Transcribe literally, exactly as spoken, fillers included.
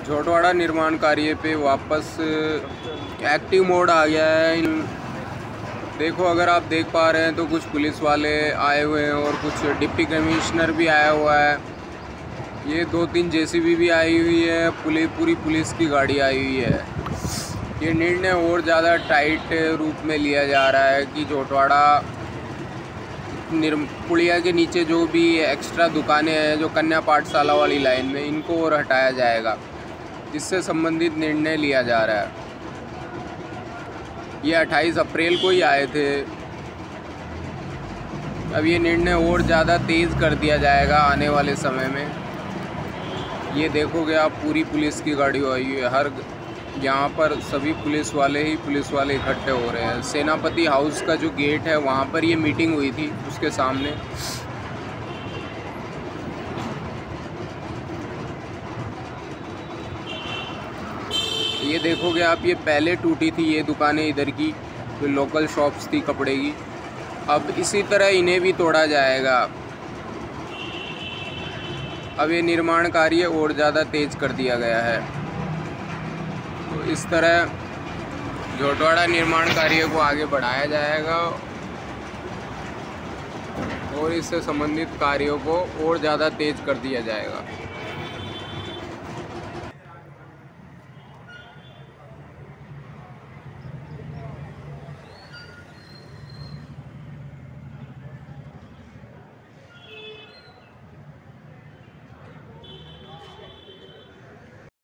झोटवाड़ा निर्माण कार्य पे वापस एक्टिव मोड आ गया है। देखो, अगर आप देख पा रहे हैं तो कुछ पुलिस वाले आए हुए हैं और कुछ डिप्टी कमिश्नर भी आया हुआ है। ये दो तीन जेसीबी भी आई हुई है, पुलिस पूरी पुलिस की गाड़ी आई हुई है। ये निर्णय और ज़्यादा टाइट रूप में लिया जा रहा है कि झोटवाड़ा पुलिया के नीचे जो भी एक्स्ट्रा दुकानें हैं जो कन्या पाठशाला वाली लाइन में, इनको और हटाया जाएगा। इससे संबंधित निर्णय लिया जा रहा है। ये अट्ठाईस अप्रैल को ही आए थे। अब ये निर्णय और ज़्यादा तेज़ कर दिया जाएगा आने वाले समय में। ये देखोगे आप, पूरी पुलिस की गाड़ी आई हुई है। हर यहाँ पर सभी पुलिस वाले ही पुलिस वाले इकट्ठे हो रहे हैं। सेनापति हाउस का जो गेट है वहाँ पर ये मीटिंग हुई थी, उसके सामने। ये देखोगे आप, ये पहले टूटी थी ये दुकानें इधर की, जो लोकल शॉप्स थी कपड़े की। अब इसी तरह इन्हें भी तोड़ा जाएगा। अब ये निर्माण कार्य और ज़्यादा तेज़ कर दिया गया है। तो इस तरह झोटवाड़ा निर्माण कार्य को आगे बढ़ाया जाएगा और इससे संबंधित कार्यों को और ज़्यादा तेज़ कर दिया जाएगा।